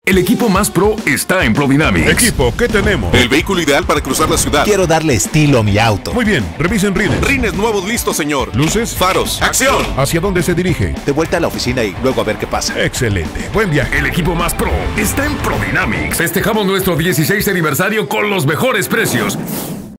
El equipo más pro está en ProDynamics. Equipo, ¿qué tenemos? El vehículo ideal para cruzar la ciudad. Quiero darle estilo a mi auto. Muy bien, revisen rines. Rines nuevos listos, señor. Luces. Faros. ¡Acción! ¿Hacia dónde se dirige? De vuelta a la oficina y luego a ver qué pasa. Excelente, buen viaje. El equipo más pro está en ProDynamics. Festejamos nuestro 16 aniversario con los mejores precios.